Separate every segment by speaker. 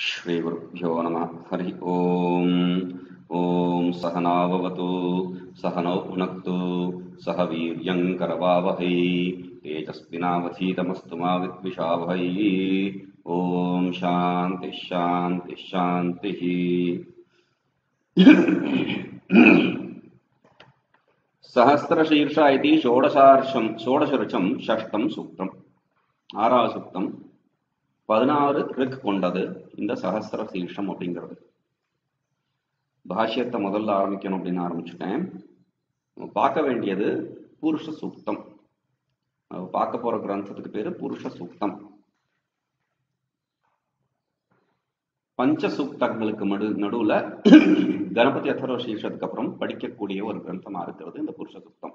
Speaker 1: श्रीगुरुभ्यो नमः। हरि ओम्। ॐ सहनाववतु सहनौ भुनक्तु सह वीर्यं करवावहै तेजस्विनावधीतमस्तु मा विद्विषावहै। ॐ शान्ति शान्ति शान्तिः। सहस्रशीर्षा इति षोडशरुचं षष्ठं सूक्तम्। ஆறாவது சுத்தம் 16 ரிக் கொண்டது இந்த சஹஸ்ர சீர்ஷம் அப்படிங்கிறது. பாஷ்யத்தை முதல்ல ஆரம்பிக்கணும் அப்படின்னு ஆரம்பிச்சுட்டேன். பார்க்க வேண்டியது புருஷ சூக்தம். பார்க்க போற கிரந்தத்துக்கு பேரு புருஷ சூக்தம். பஞ்ச சூக்தங்களுக்கு நடுவுல கணபதி அதர்வ சீர்ஷத்துக்கு அப்புறம் படிக்கக்கூடிய ஒரு கிரந்தமா இருக்கிறது இந்த புருஷ சூக்தம்.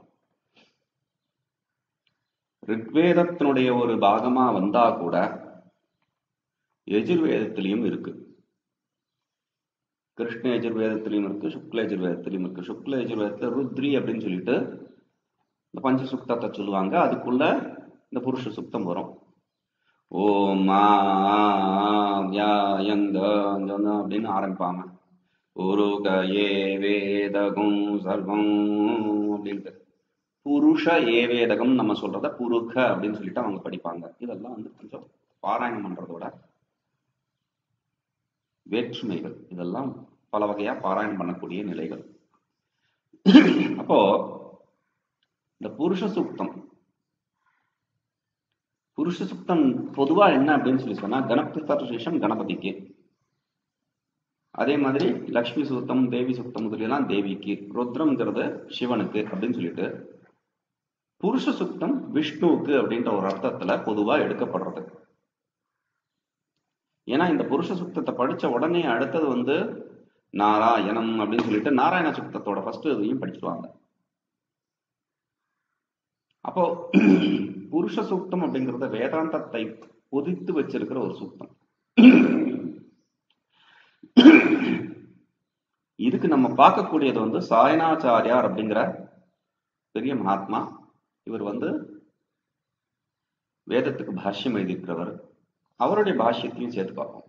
Speaker 1: ரிக்வேதத்தினுடைய ஒரு பாகமா வந்தா கூட யஜுர்வேதத்திலையும் இருக்கு. கிருஷ்ண யஜுர்வேதத்திலையும் இருக்கு, சுக்ல யஜுர்வேதத்திலையும் இருக்கு. சுக்ல யஜுர்வேதத்துல ருத்ரி அப்படின்னு சொல்லிட்டு இந்த பஞ்ச சுக்தத்தை சொல்லுவாங்க. அதுக்குள்ள இந்த புருஷ சுக்தம் வரும். ஓம் அப்படின்னு ஆரம்பிப்பாங்க. உருக ஏ வேதகம் சர்வம் அப்படின்ட்டு புருஷ ஏவேதகம் நம்ம சொல்றத புருக அப்படின்னு சொல்லிட்டு அவங்க படிப்பாங்க. இதெல்லாம் கொஞ்சம் பாராயணம் பண்றதோட வேற்றுமைகள். இதெல்லாம் பல வகையா பாராயணம் பண்ணக்கூடிய நிலைகள். அப்போ இந்த புருஷ சுக்தம் பொதுவா என்ன அப்படின்னு சொல்லி சொன்னா கணபதி தத்துவசேஷம் கணபதிக்கு, அதே மாதிரி லக்ஷ்மி சுத்தம் தேவி சுத்தம் முதலியெல்லாம் தேவிக்கு, ருத்ரம்ங்கிறது சிவனுக்கு அப்படின்னு சொல்லிட்டு புருஷ சுத்தம் விஷ்ணுவுக்கு அப்படின்ற ஒரு அர்த்தத்துல பொதுவா எடுக்கப்படுறது. ஏன்னா இந்த புருஷ சுத்தத்தை படிச்ச உடனே அடுத்தது நாராயணம் அப்படின்னு சொல்லிட்டு நாராயண சுத்தத்தோட ஃபர்ஸ்ட் இதையும் படிச்சுடுவாங்க. அப்போ புருஷ சூக்தம் அப்படிங்கறத வேதாந்தத்தை பொதித்து வச்சிருக்கிற ஒரு சூக்தம். இதுக்கு நம்ம பார்க்கக்கூடியது சாயணாச்சாரியார் அப்படிங்கிற பெரிய மகாத்மா. இவர் வேதத்துக்கு பாஷ்யம் எழுதியிருக்கிறவர். அவருடைய பாஷ்யத்தையும் சேர்த்து பார்ப்போம்.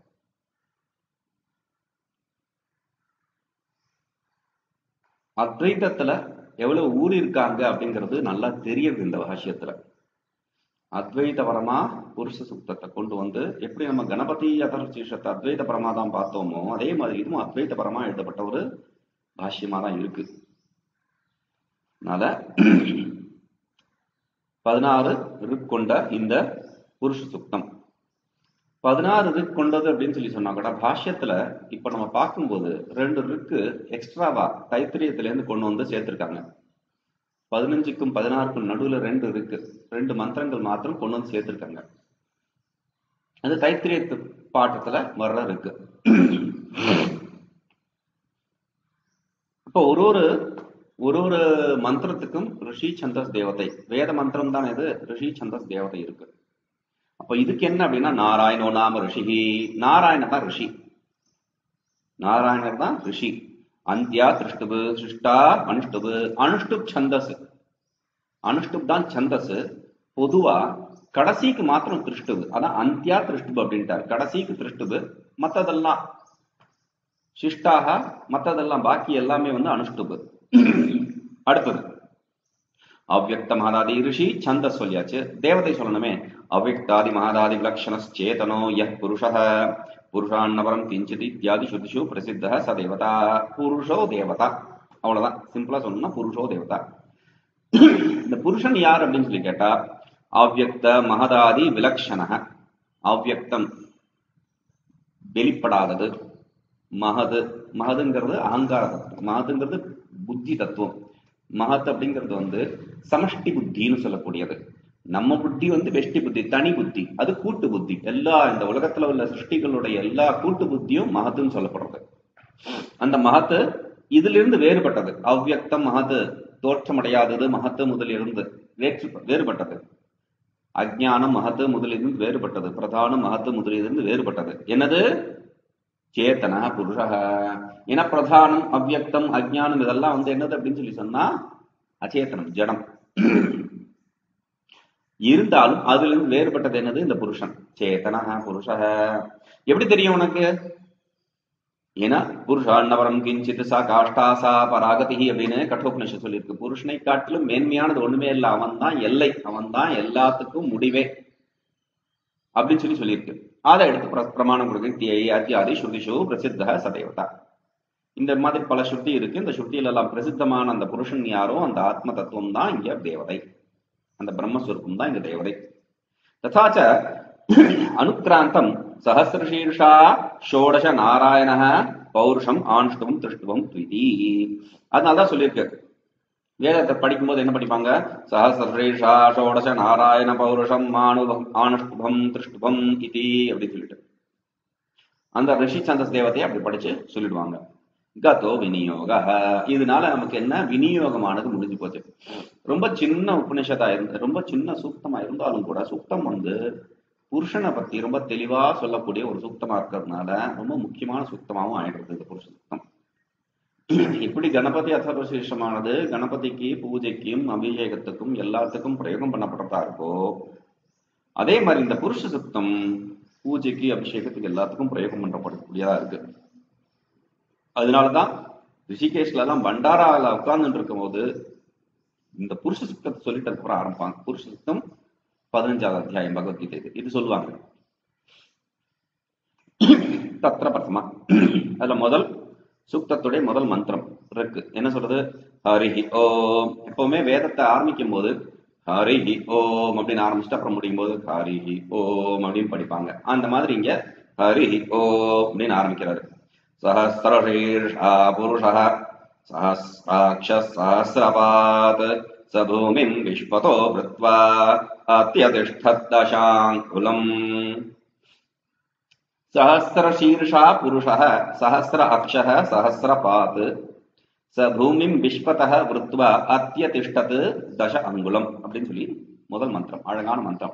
Speaker 1: அத்வைதத்துல எவ்வளவு ஊறி இருக்காங்க அப்படிங்கிறது நல்லா தெரியுது இந்த பாஷ்யத்துல. அத்வைத பரமா புருஷ சுத்தத்தை கொண்டு எப்படி நம்ம கணபதி அதர்வசீர்ஷத்தை அத்வைத பரமா தான் பார்த்தோமோ அதே மாதிரி இதுவும் அத்வைத பரமா எழுதப்பட்ட ஒரு பாஷ்யமா தான் இருக்கு. அதனால 16 ரிக் கொண்ட இந்த புருஷ சுத்தம் 16 ரிக் கொண்டது அப்படின்னு சொல்லி சொன்னா கூட பாஷ்யத்துல இப்ப நம்ம பார்க்கும்போது 2 ரிக்கு எக்ஸ்ட்ராவா தைத்திரியத்துல இருந்து கொண்டு சேர்த்திருக்காங்க. 15க்கும் 16க்கும் நடுவுல 2 ரிக்கு, 2 மந்திரங்கள் மாத்திரம் கொண்டு சேர்த்திருக்காங்க. அது தைத்திரிய பாட்டத்துல வர்ற இருக்கு. இப்போ ஒரு மந்திரத்துக்கும் ரிஷி சந்தஸ் தேவதை, வேத மந்திரம் தான் இது, ரிஷி சந்தஸ் தேவதை இருக்கு. அப்ப இதுக்கு என்ன அப்படின்னா நாராயணோ நாம ரிஷி, நாராயணர் தான் ரிஷி, நாராயணர் தான் ரிஷி. அந்தியா திருஷ்டுபு, சிருஷ்டா அனுஷ்டுபு, அனுஷ்டுப் சந்தஸ், அனுஷ்டுப் தான் சந்தஸ். பொதுவா கடைசிக்கு மாத்திரம் திருஷ்டுபு, அதான் அந்தியா திருஷ்டுபு அப்படின்ட்டார். கடைசிக்கு திருஷ்டுபு, மத்ததெல்லாம் சிஷ்டாக, மத்ததெல்லாம் பாக்கி எல்லாமே அனுஷ்டுபு. அடுத்தது அவ்யக்த மகாதாதி ரிஷி சந்தஸ் சொல்லியாச்சு. தேவதை சொல்லணுமே. அவ்யக்தாதி மகாதாதி விலக்ஷணேதனோ யஹ் புருஷः புருஷான்னபரம் கிஞ்சித் இத்யாதி ஸ்ருதிஷு பிரசித்தः ச தேவதா. புருஷோ தேவதா, அவ்வளவுதான். சிம்பிளா சொல்லணும்னா புருஷோ தேவதா. இந்த புருஷன் யார் அப்படின்னு சொல்லி கேட்டா அவ்யக்த மகதாதி விலக்ஷணः. அவ்யக்தம் வெளிப்படாதது, மகது, மகதுங்கிறது அகங்கார தத்துவம், மகதுங்கிறது புத்தி தத்துவம். மகத் அப்படிங்கிறது சமஷ்டி புத்தின்னு சொல்லக்கூடியது. நம்ம புத்தி வெஷ்டி புத்தி, தனி புத்தி, அது கூட்டு புத்தி. எல்லா இந்த உலகத்துல உள்ள சிருஷ்டிகளுடைய எல்லா கூட்டு புத்தியும் மகத்துன்னு சொல்லப்படுறது. அந்த மகத்து இதுல இருந்து வேறுபட்டது. அவ்யக்தம் மகத்து தோற்றமடையாதது, மகத்து முதலிருந்து வேறுபட்டது. அஜ்ஞானம் மகத்து முதலிருந்து வேறுபட்டது. பிரதானம் மகத்து முதலிருந்து வேறுபட்டது. என்னது? சேத்தன புருஷ. ஏன்னா பிரதானம் அவ்யக்தம் அஜ்ஞானம் இதெல்லாம் என்னது அப்படின்னு சொல்லி சொன்னா அச்சேதனம், ஜடம். இருந்தாலும் அதுல இருந்து வேறுபட்டது என்னது? இந்த புருஷன். சேதனா புருஷ. எப்படி தெரியும் உனக்கு? ஏன்னா புருஷான்னவரம் கிஞ்சித் சா காஷ்டா சா பராகதி அப்படின்னு கட்டோபனிஷத் சொல்லியிருக்கு. புருஷனை காட்டிலும் மேன்மையானது ஒண்ணுமே இல்லை, அவன் தான் எல்லை, அவன் தான் எல்லாத்துக்கும் முடிவே அப்படின்னு சொல்லியிருக்கு. அதை எடுத்து பிரமாணம் கொடுக்க அத்தியாதி ஸ்ருதிஷு பிரசித்த சதேவதா. இந்த மாதிரி பல ஸ்ருதி இருக்கு. இந்த ஸ்ருதியில எல்லாம் பிரசித்தமான அந்த புருஷன் யாரோ அந்த ஆத்ம தத்துவம் தான் இங்க தேவதை, அந்த பிரம்மஸ்வரூபம் தான் இங்க தேவதை. ததாச்ச அனுக்ராந்தம் சஹசிரசீர்ஷா ஷோடச நாராயண பௌருஷம் ஆனுஷ்டுவம் திருஷ்டுவம் த்விதி. அதனாலதான் சொல்லியிருக்கு. வேதத்தை படிக்கும்போது என்ன படிப்பாங்க? சஹசிரசீர்ஷா ஷோடச நாராயண பௌருஷம் ஆனுஷ்டுவம் திருஷ்டுவம் இதி அப்படின்னு சொல்லிட்டு அந்த ரிஷி சந்தஸ் தேவத்தையை அப்படி படிச்சு சொல்லிடுவாங்க. கதோ விநியோக. இதனால நமக்கு என்ன? விநியோகமானது முடிஞ்சு போச்சு. ரொம்ப சின்ன உபநிஷதா இருந்து, ரொம்ப சின்ன சூக்தமா இருந்தாலும் கூட சூக்தம் புருஷனை பத்தி ரொம்ப தெளிவா சொல்லக்கூடிய ஒரு சூக்தமா இருக்கிறதுனால ரொம்ப முக்கியமான சூக்தமாகவும் ஆயிடுறது இந்த புருஷ சூக்தம். இப்படி கணபதி அர்த்தவிசேஷமானது கணபதிக்கு பூஜைக்கும் அபிஷேகத்துக்கும் எல்லாத்துக்கும் பிரயோகம் பண்ணப்படுறதா இருக்கோ, அதே மாதிரி இந்த புருஷ சூக்தம் பூஜைக்கு அபிஷேகத்துக்கு எல்லாத்துக்கும் பிரயோகம் பண்ணப்படக்கூடியதா இருக்கு. அதனாலதான் ரிஷிகேஷ்ல எல்லாம் பண்டாரால உட்கார்ந்துட்டு இருக்கும் போது இந்த புருஷ சுத்தத்தை சொல்லிட்டு அதுக்கப்புறம் ஆரம்பிப்பாங்க. புருஷ சுத்தம் 15வது அத்தியாயம் பகவத்கீதை இது சொல்லுவாங்க. தத்ர பிரதமா அதுல முதல் சுக்தத்துடைய முதல் மந்திரம் இருக்கு. என்ன சொல்றது? ஹரிஹி ஓம். எப்பவுமே வேதத்தை ஆரம்பிக்கும் போது ஹரிஹி ஓம் அப்படின்னு ஆரம்பிச்சுட்டு அப்புறம் முடியும் போது ஹரிஹி ஓம் அப்படின்னு படிப்பாங்க. அந்த மாதிரி இங்க ஹரிஹி ஓம் அப்படின்னு ஆரம்பிக்கிறாரு. சஹஸ்ரசீர்ஷா புருஷः சஹஸ்ராக்ஷஸ் சஹஸ்ரபாத் ச பூமிம் விஸ்வதோ வ்ருத்வா அத்யதிஷ்டத் தசாங்குலம். சஹஸ்ரசீர்ஷா புருஷः சஹஸ்ர அக்ஷः சஹஸ்ரபாத் ச பூமிம் விஸ்வதः வ்ருத்வா அத்யதிஷ்டத் தச அங்குலம் அப்படின்னு சொல்லி முதல் மந்திரம். அழகான மந்திரம்.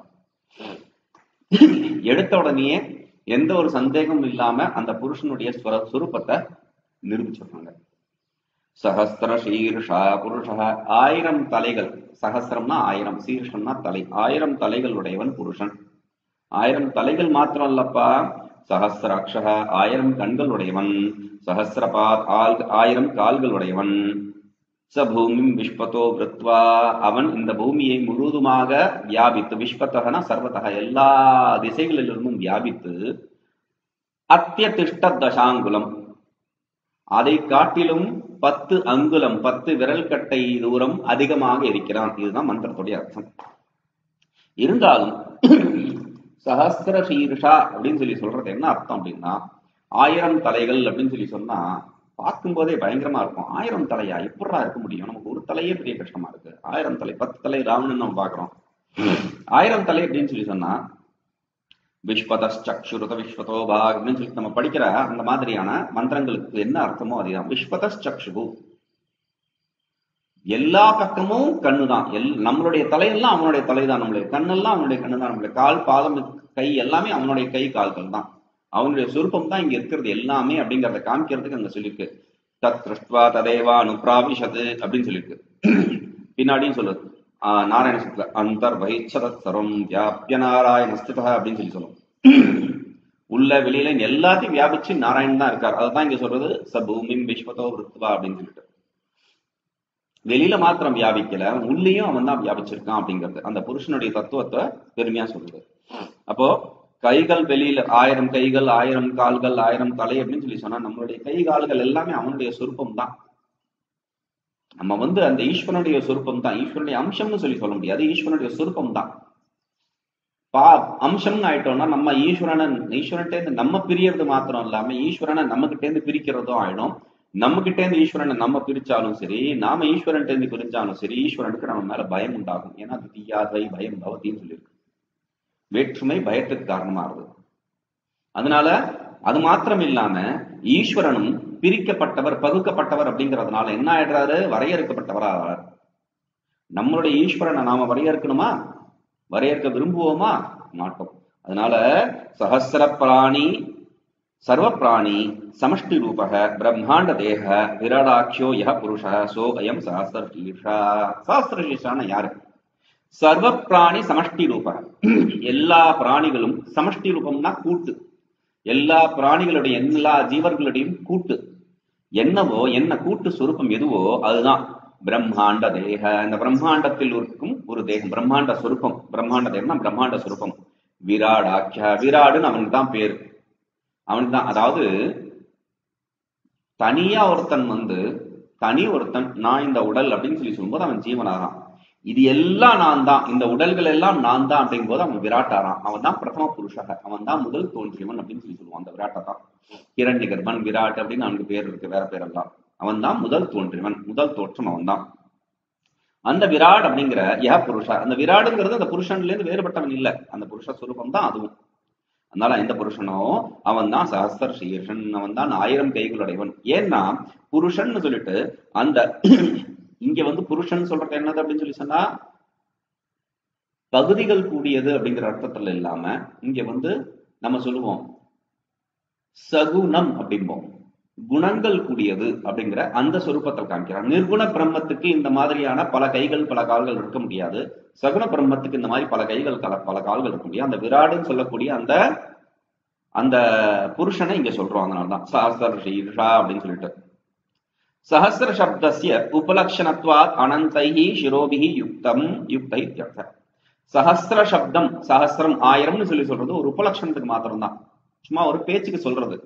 Speaker 1: எடுத்த உடனேயே எந்த ஒரு சந்தேகமும் இல்லாம அந்த புருஷனுடைய சுரூபத்தை நிரூபிச்சிருக்காங்க. சஹஸ்ர சீர்ஷா புருஷ. 1000 தலைகள். சஹஸ்ரம்னா 1000, சீர்ஷம்னா தலை. 1000 தலைகளுடையவன் புருஷன். 1000 தலைகள் மாத்திரம் அல்லப்பா, சஹஸ்ராட்ச 1000 கண்களுடையவன், சஹஸ்ரபாத் 1000 கால்களுடையவன், ச பூமிம் விஸ்வதோ விருத்வா அவன் இந்த பூமியை முழுவதுமாக வியாபித்து, விஸ்வத்தகனா சர்வத்தக எல்லா திசைகளிலிருந்தும் வியாபித்து, அத்தியதிஷ்ட தசாங்குலம் அதை காட்டிலும் 10 அங்குலம் 10 விரல் கட்டை தூரம் அதிகமாக இருக்கிறான். இதுதான் மந்திரத்துடைய அர்த்தம். இருந்தாலும் சஹஸ்ர சீர்ஷா அப்படின்னு சொல்லி சொல்றது என்ன அர்த்தம் அப்படின்னா, 1000 தலைகள் அப்படின்னு சொல்லி சொன்னா பார்க்கும் போதே பயங்கரமா இருக்கும். 1000 தலையா எப்படா இருக்க முடியும்? நமக்கு ஒரு தலையே பெரிய கஷ்டமா இருக்கு. 1000 தலை, 10 தலை ராவணன் நம்ம பாக்குறோம். 1000 தலை அப்படின்னு சொல்லி சொன்னா விஸ்வதச்சுருத விஸ்வதோபாக் அப்படின்னு சொல்லி நம்ம படிக்கிற அந்த மாதிரியான மந்திரங்களுக்கு என்ன அர்த்தமோ அதுதான். விஸ்வதச்சு எல்லா பக்கமும் கண்ணுதான். நம்மளுடைய தலையெல்லாம் அவனுடைய தலைதான், நம்மளுடைய கண்ணெல்லாம் அவனுடைய கண்ணுதான், நம்மளுடைய கால் பாதம் கை எல்லாமே அவனுடைய கை கால்கள் தான், அவனுடைய சுரூபம் தான் இங்க இருக்கிறது எல்லாமே அப்படிங்கறத காமிக்கிறதுக்கு அங்க சொல்லியிருக்கு. தத் திருஷ்டுவா ததேவா அனுப்ராவிஷது அப்படின்னு சொல்லியிருக்கு. பின்னாடியும் சொல்லுது நாராயண சுத்துல அந்தர்வஹிச்சதத் சர்வம் வியாபிய நாராயணஸ்திதா அப்படின்னு சொல்லி சொல்லும். உள்ள வெளியில எல்லாத்தையும் வியாபிச்சு நாராயணன் தான் இருக்கார். அதான் இங்க சொல்றது ச பூமிம் விஸ்வதோ விருத்வா அப்படின்னு சொல்லிட்டு. வெளியில மாத்திரம் வியாபிக்கல, உள்ளேயும் அவன் தான் வியாபிச்சிருக்கான் அப்படிங்கிறது அந்த புருஷனுடைய தத்துவத்தை பெருமையா சொல்லுது. அப்போ கைகள் வெளியில 1000 கைகள் 1000 கால்கள் 1000 தலை அப்படின்னு சொல்லி சொன்னா நம்மளுடைய கை கால்கள் எல்லாமே அவனுடைய சொரூபம் தான். நம்ம அந்த ஈஸ்வரனுடைய சொரூபம் தான், ஈஸ்வரனுடைய அம்சம்னு சொல்லி சொல்ல முடியாது, ஈஸ்வரனுடைய சொரூபம் தான். அம்சம்னு ஆயிட்டோம்னா நம்ம ஈஸ்வரன்கிட்ட இருந்து நம்ம பிரியறது மாத்திரம் இல்லாம ஈஸ்வரனை நம்ம கிட்ட இருந்து பிரிக்கிறதும் ஆயிடும். நம்ம கிட்ட இருந்து ஈஸ்வரனை நம்ம பிரிச்சாலும் சரி, நாம ஈஸ்வரன் இருந்து பிரிச்சாலும் சரி, ஈஸ்வரனுக்கு நம்ம மேல பயம் உண்டாகும். ஏன்னா அது தீயாதை பயம் பவத்தின்னு சொல்லியிருக்கு. வேற்றுமை பயத்துக்கு காரணமா இருக்கு. அதனால அது மாத்திரம் இல்லாம ஈஸ்வரனும் பிரிக்கப்பட்டவர் பகுக்கப்பட்டவர் அப்படிங்கிறதுனால என்ன ஆயிடுறாரு? வரையறுக்கப்பட்டவரா. நம்மளுடைய ஈஸ்வரனை நாம வரையறுக்கணுமா? வரையறுக்க விரும்புவோமா? மாட்டோம். அதனால சஹஸ்ர பிராணி சர்வ பிராணி சமஷ்டி ரூபக பிரம்மாண்ட தேக விராடாட்சியோ யஹ புருஷ சோ அயம் சஹஸ்ர சீர்ஷா. சஹஸ்ர சீர்ஷான யாரு? சர்வ பிராணி சமஷ்டி ரூப, எல்லா பிராணிகளும் சமஷ்டி ரூபம்னா கூட்டு, எல்லா பிராணிகளுடைய எல்லா ஜீவர்களுடையும் கூட்டு என்னவோ, என்ன கூட்டு சுரூபம் எதுவோ அதுதான் பிரம்மாண்ட தேக. இந்த பிரம்மாண்டத்தில் இருக்கும் ஒரு தேகம், பிரம்மாண்ட சுரூபம். பிரம்மாண்ட தேகம்னா பிரம்மாண்ட சுரூபம். விராடாக்கிய, விராடுன்னு அவனுக்கு தான் பேரு, அவனுக்கு தான். அதாவது தனியா ஒருத்தன் தனி ஒருத்தன் நான் இந்த உடல் அப்படின்னு சொல்லும்போது அவன் ஜீவனாகிறான். இது எல்லாம் நான் தான், இந்த உடல்கள் எல்லாம் நான் தான் அப்படிங்கும் போது அவன் விராட்டாரான். அவன் தான் பிரதம புருஷக, அவன் தான் முதல் தோன்றியவன் அப்படின்னு சொல்லுவான். அந்த விராட்டை தான் ஹிரண்ய கர்ப்பன், விராட் அப்படின்னு அவனுக்கு பேர் இருக்கு, வேற பேரெல்லாம். அவன் தான் முதல் தோன்றியவன், முதல் தோற்றம் அவன் தான். அந்த விராட் அப்படிங்கிற புருஷா, அந்த விராடுங்கிறது அந்த புருஷன்ல இருந்து வேறுபட்டவன் இல்ல, அந்த புருஷ சுரூபம் தான் அதுவும். அதனால எந்த புருஷனோ அவன் தான் சஹஸ்ர சீர்ஷன், அவன் தான் 1000 கைகளுடையவன். ஏன்னா புருஷன் சொல்லிட்டு அந்த இங்க புருஷன் சொல்றது என்னது அப்படின்னு சொல்லி சொன்னா பகுதிகள் கூடியது அப்படிங்கிற அர்த்தத்துல இல்லாம இங்க நம்ம சொல்லுவோம் சகுணம் அப்படிம்போம், குணங்கள் கூடியது அப்படிங்கிற அந்த சொரூபத்தை காமிக்கிறான். நிர்குண பிரம்மத்துக்கு இந்த மாதிரியான பல கைகள் பல கால்கள் இருக்க முடியாது, சகுண பிரம்மத்துக்கு இந்த மாதிரி பல கைகள் பல கால்கள் இருக்க முடியாது. அந்த விராடுன்னு சொல்லக்கூடிய அந்த அந்த புருஷனை இங்க சொல்றோம். அதனாலதான் சஹஸ்ர சீர்ஷா அப்படின்னு சொல்லிட்டு. சஹஸ்ர சப்தஸ்ய உபலக்ஷணத்வாத் அனந்தைஹி சிரோபிஹி யுக்தம் யுக்தை இத்யர்த்த. சஹஸ்ர சப்தம், சஹஸ்ரம் 1000ன்னு சொல்றது ஒரு உபலட்சணத்துக்கு மாத்திரம் தான், சும்மா ஒரு பேச்சுக்கு சொல்றது.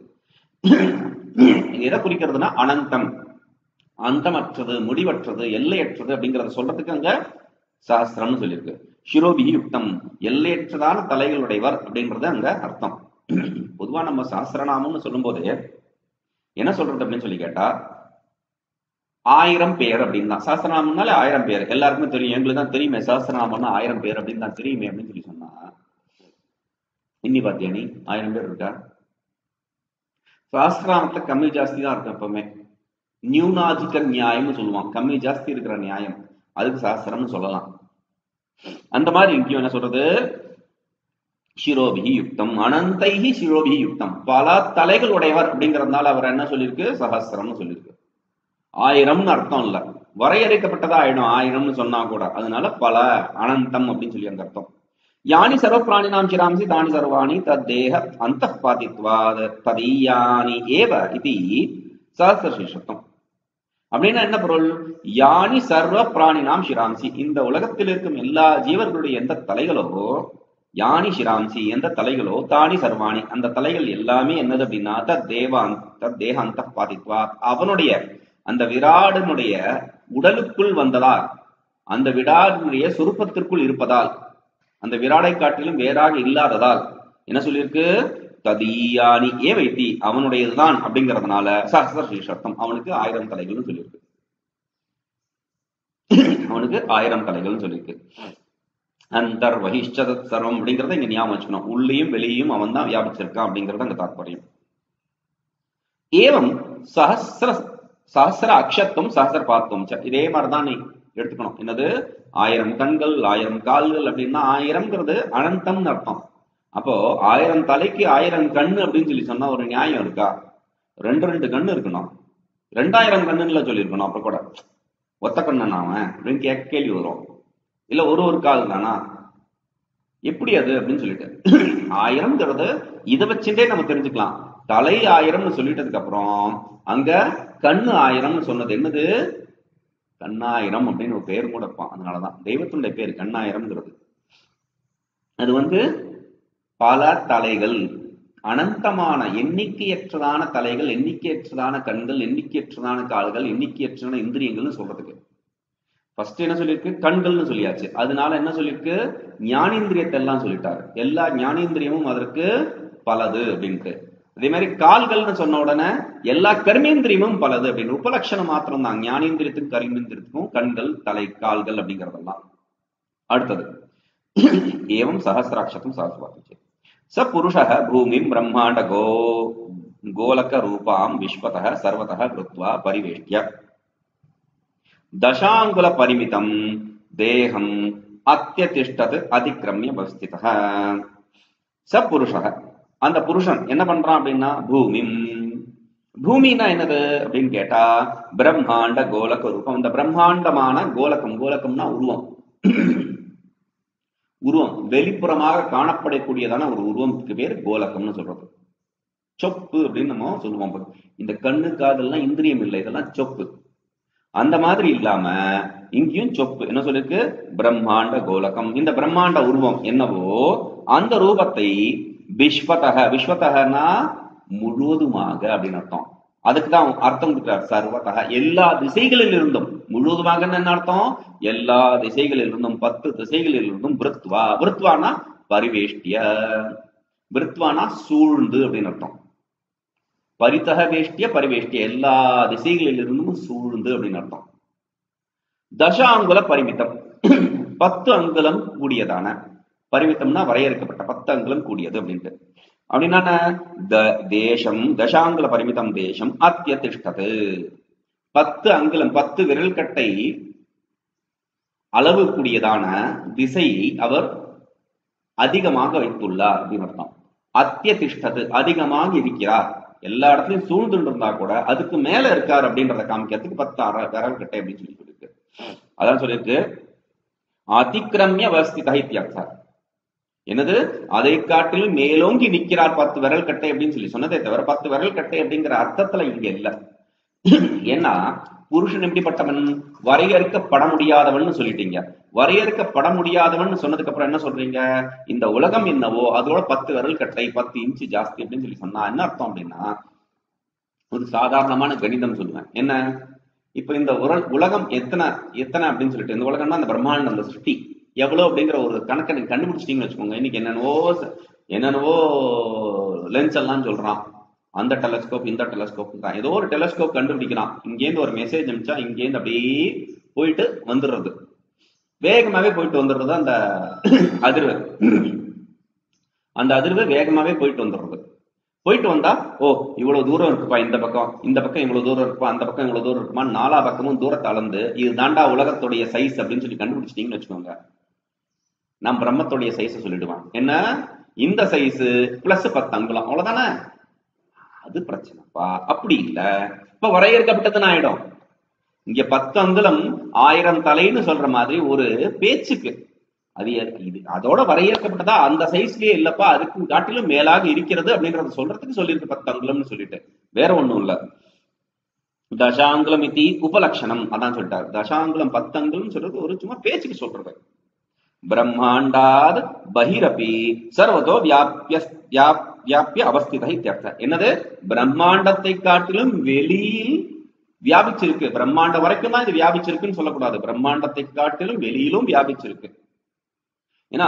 Speaker 1: எதை குறிக்கிறதுனா அனந்தம், அந்தமற்றது, முடிவற்றது, எல்லையற்றது அப்படிங்கறத சொல்றதுக்கு அங்க சஹஸ்ரம்னு சொல்லியிருக்கு. சிரோபிஹி யுக்தம், எல்லையற்றதான தலைகளுடையவர் அப்படின்றது அங்க அர்த்தம். பொதுவா நம்ம சஹஸ்ரநாமம்னு சொல்லும் போதே என்ன சொல்றது அப்படின்னு சொல்லி கேட்டா 1000 பேர் அப்படின்னு தான். சஹஸ்ரநாமம்னாலே 1000 பேர் எல்லாருக்குமே தெரியும், எங்களுக்கு தான் தெரியுமே சஹஸ்ரநாமம்னா 1000 பேர் அப்படின்னு தான் தெரியுமே அப்படின்னு சொல்லி சொன்னா, இன்னி பாத்தியா நீ 1000 பேர் இருக்கா? சஹஸ்ரநாமத்துல கம்மி ஜாஸ்தி தான் இருக்கும் எப்பவுமே. நியூனாதிக்க நியாயம்னு சொல்லுவான், கம்மி ஜாஸ்தி இருக்கிற நியாயம், அதுக்கு சஹஸ்ரம்னு சொல்லலாம். அந்த மாதிரி இங்கேயும் என்ன சொல்றது, சிரோபிஹி யுக்தம் அனந்தைஹி சிரோபிஹி யுக்தம், பல தலைகள் உடையவர் அப்படிங்கறதுனால அவர் என்ன சொல்லியிருக்கு, சஹஸ்ரம்னு சொல்லியிருக்கு. 1000ன்னு அர்த்தம் இல்ல, வரையறுக்கப்பட்டதா ஆயிடும் 1000ன்னு சொன்னா கூட, அதனால பல அனந்தம் அப்படின்னு சொல்லி அந்த அர்த்தம். யானி சர்வ பிராணினாம் சிராம்சி தானி சர்வாணி தத்தேக அந்தఃபாதித்வாத் ததீயானி ஏவ இதி சஹஸ்ரசீர்ஷம். அப்படின்னா என்ன பொருள், யானி சர்வ பிராணினாம் சிராம்சி, இந்த உலகத்தில் இருக்கும் எல்லா ஜீவர்களுடைய எந்த தலைகளோ, யானி சிராம்சி எந்த தலைகளோ, தானி சர்வாணி அந்த தலைகள் எல்லாமே என்னது அப்படின்னா தத்தேக அந்தఃபாதித்வாத் அவனுடைய அந்த விராடனுடைய உடலுக்குள் வந்ததால், அந்த விராடனுடைய சுரூபத்திற்குள் இருப்பதால், அந்த விராடை காட்டிலும் வேறாக இல்லாததால் என்ன சொல்லியிருக்கு, ததீயானி ஏ வைத்தி அவனுடையதுதான் அப்படிங்கறதுனால சஹஸ்ர சீர்ஷம், அவனுக்கு 1000 தலைகள்னு சொல்லியிருக்கு. அவனுக்கு 1000 தலைகள்னு சொல்லியிருக்கு. அந்தர் வகிஷ்சதத் சர்வம் அப்படிங்கறத இங்க ஞாபகம் வச்சுக்கணும், உள்ளேயும் வெளியையும் அவன் தான் வியாபிச்சிருக்கான் அப்படிங்கறது அங்க தாற்பயம். ஏவம் சஹஸ்ர அக்ஷத்துவம் சஹஸ்ர பாத்துவம், இதே மாதிரிதான் நீ எடுத்துக்கணும். என்னது 1000 கண்கள் 1000 கால்கள் அப்படின்னா 1000ங்கிறது அனந்தம்னு அர்த்தம். அப்போ 1000 தலைக்கு 1000 கண்ணு அப்படின்னு சொல்லி சொன்னா ஒரு நியாயம் இருக்கா? 2 கண்ணு இருக்கணும், 2000 கண்ணுல சொல்லியிருக்கணும். அப்ப கூட ஒத்த கண்ணன் அவன் அப்படின்னு கேள்வி வரும். இல்ல ஒரு கால் தானா, எப்படி அது அப்படின்னு சொல்லிட்டு 1000ங்கிறது இதை வச்சுட்டே நம்ம தெரிஞ்சுக்கலாம். தலை 1000ன்னு சொல்லிட்டதுக்கு அப்புறம் அங்க கண்ணு 1000ன்னு சொன்னது என்னது, கண்ணாயிரம் அப்படின்னு ஒரு பேர் கூட இருப்பான். அதனாலதான் தெய்வத்துடைய பேர் கண்ணாயிரம்ங்கிறது. அது பல தலைகள், அனந்தமான எண்ணிக்கையற்றதான தலைகள், எண்ணிக்கையற்றதான கண்கள், எண்ணிக்கையற்றதான கால்கள், எண்ணிக்கையற்றதான இந்திரியங்கள்னு சொல்றதுக்கு ஃபர்ஸ்ட் என்ன சொல்லியிருக்கு, கண்கள்னு சொல்லியாச்சு. அதனால என்ன சொல்லியிருக்கு, ஞானேந்திரியத்தை எல்லாம் சொல்லிட்டாரு. எல்லா ஞானேந்திரியமும் அதற்கு பலது அப்படின்ட்டு. அதே மாதிரி கால்கள்னு சொன்ன உடனே எல்லா கர்மேந்திரியமும் பலது அப்படின்னு உபலட்சணம் மாத்திரம் தான், ஞானேந்திரியத்துக்கும் கர்மேந்திரியத்துக்கும் கண்கள் தலை கால்கள் அப்படிங்கறதெல்லாம். அடுத்தது ஏவம் சஹஸ்ராட்சதம் சஹஸ்ரபாதி ச புருஷः பூமிம் பிரம்மாண்ட கோலக ரூபாம் விஸ்வதः சர்வதः கிருத்வா பரிவேஷ்ட்ய தசாங்குல பரிமிதம் தேகம் அத்தியதிஷ்டத் அதிக்ரமிய பஸ்திதः. ச புருஷः அந்த புருஷன் என்ன பண்றான் அப்படின்னா, பூமினா என்னது அப்படின்னு கேட்டா பிரம்மாண்ட கோலக ரூபம், இந்த பிரம்மாண்டமான கோலகம், கோலகம்னா உருவம், உருவம் வெளிப்புறமாக காணப்படக்கூடியதான ஒரு உருவத்துக்கு பேர் கோலகம்னு சொல்றது. சொப்பு அப்படின்னு நம்ம சொல்லுவோம். இந்த கண்ணு காதெல்லாம் இந்திரியம் இல்லை, இதெல்லாம் சொப்பு. அந்த மாதிரி இல்லாம இங்கேயும் சொப்பு என்ன சொல்லிருக்கு? பிரம்மாண்ட கோலகம். இந்த பிரம்மாண்ட உருவம் என்னவோ அந்த ரூபத்தை விஸ்வதக, விஸ்வதகனா முழுவதுமாக அப்படின்னு அர்த்தம். அதுக்குதான் அர்த்தம் கொடுக்கிறார் சர்வதக, எல்லா திசைகளில் இருந்தும். முழுவதுமாக என்ன அர்த்தம்? எல்லா திசைகளில் இருந்தும், 10 திசைகளில் இருந்தும். விருத்வா, விருத்வானா பரிவேஷ்டிய, விருத்வானா சூழ்ந்து அப்படின்னு அர்த்தம். பரிதக வேஷ்டிய பரிவேஷ்டிய, எல்லா திசைகளில் இருந்தும் சூழ்ந்து அப்படின்னு அர்த்தம். தசாங்குல பரிமிதம், 10 அங்குலம் கூடியதான. பரிமிதம்னா வரையறுக்கப்பட்ட, 10 அங்குலம் கூடியது அப்படின்ட்டு. அப்படின்னா தேசம் தசாங்குல பரிமிதம் தேசம் அத்தியதிஷ்டது, 10 அங்குலம் 10 விரல் கட்டை அளவு கூடியதான திசையை அவர் அதிகமாக வைத்துள்ளார் அப்படின்னு அர்த்தம். அத்தியதிஷ்டது அதிகமாக இருக்கிறார், எல்லா இடத்துலயும் சூழ்ந்து இருந்தா கூட அதுக்கு மேல இருக்கார் அப்படின்றத காமிக்கிறதுக்கு 10 விரல் கட்டை அப்படின்னு சொல்லியிருக்கு. அதான் சொல்லியிருக்கு அதிக்கிரமிய அவஸ்திதா இத்தியர்த்தம். என்னது? அதை காட்டிலும் மேலோங்கி நிற்கிறார் 10 விரல் கட்டை அப்படின்னு சொல்லி சொன்னதே தவிர 10 விரல் கட்டை அப்படிங்கிற அர்த்தத்துல இங்க இல்ல. ஏன்னா புருஷன் எப்படிப்பட்டவன்? வரையறுக்கப்பட முடியாதவன் சொல்லிட்டீங்க. வரையறுக்கப்பட முடியாதவன் சொன்னதுக்கு அப்புறம் என்ன சொல்றீங்க? இந்த உலகம் என்னவோ அதோட 10 விரல் கட்டை 10 இன்ச்சு ஜாஸ்தி அப்படின்னு சொல்லி சொன்னா என்ன அர்த்தம் அப்படின்னா, ஒரு சாதாரணமான கணிதம் சொல்லுவேன். என்ன? இப்ப இந்த உலகம் எத்தனை எத்தனை அப்படின்னு சொல்லிட்டு, இந்த உலகம்னா அந்த பிரம்மாண்டம், அந்த சிருஷ்டி எவ்வளவு அப்படிங்கிற ஒரு கணக்கை நீங்க கண்டுபிடிச்சிட்டீங்கன்னு வச்சுக்கோங்க. இன்னைக்கு என்னென்னவோ லென்ஸ் எல்லாம் சொல்றான், அந்த டெலஸ்கோப் இந்த டெலஸ்கோப் தான். ஏதோ ஒரு டெலஸ்கோப் கண்டுபிடிக்கிறான், இங்கேருந்து ஒரு மெசேஜ் அனுப்பிச்சா இங்கேருந்து அப்படியே போயிட்டு வந்துடுறது, வேகமாவே போயிட்டு வந்துடுறது. அந்த அதிர்வு, அந்த அதிர்வு வேகமாவே போயிட்டு வந்துடுறது. போயிட்டு வந்தா ஓ இவ்வளவு தூரம் இருக்குப்பா, இந்த பக்கம் இவ்வளவு தூரம் இருக்குப்பா, அந்த பக்கம் இவ்வளவு தூரம் இருக்குமா, 4 பக்கமும் தூரத்தை அளந்து இது தாண்டா உலகத்துடைய சைஸ் அப்படின்னு சொல்லி கண்டுபிடிச்சிட்டீங்கன்னு வச்சுக்கோங்க. நான் பிரம்மத்துடைய சைஸை சொல்லிடுவான். என்ன? இந்த சைஸ் பிளஸ் 10 அங்குலம், அவ்வளவுதானே. அது பிரச்சனைப்பா. அப்படி இல்ல, இப்ப வரையறுக்கப்பட்டதுன்னு ஆயிடும். இங்க 10 அங்குலம் 1000 தலைன்னு சொல்ற மாதிரி ஒரு பேச்சுக்கு அது இது அதோட வரையறுக்கப்பட்டதா, அந்த சைஸ்லயே இல்லப்பா, அதுக்கு காட்டிலும் மேலாக இருக்கிறது அப்படிங்கறத சொல்றதுக்கு சொல்லியிருக்கு 10 அங்குலம்னு சொல்லிட்டு, வேற ஒண்ணும் இல்ல. தசாங்குலம் இத்தி உபலட்சணம், அதான் சொல்லிட்டாரு. தசாங்குலம் 10 அங்குலம் சொல்றது ஒரு சும்மா பேச்சுக்கு சொல்றது. பிரம்மாண்டாத் பகிரபி சர்வதோ வியாபிய அவஸ்தித இத்தியர்த்தம். என்னது? பிரம்மாண்டத்தை காட்டிலும் வெளியில் வியாபிச்சிருக்கு. பிரம்மாண்டம் வரைக்கும் தான் இது வியாபிச்சிருக்குன்னு சொல்லக்கூடாது, பிரம்மாண்டத்தை காட்டிலும் வெளியிலும் வியாபிச்சிருக்கு. ஏன்னா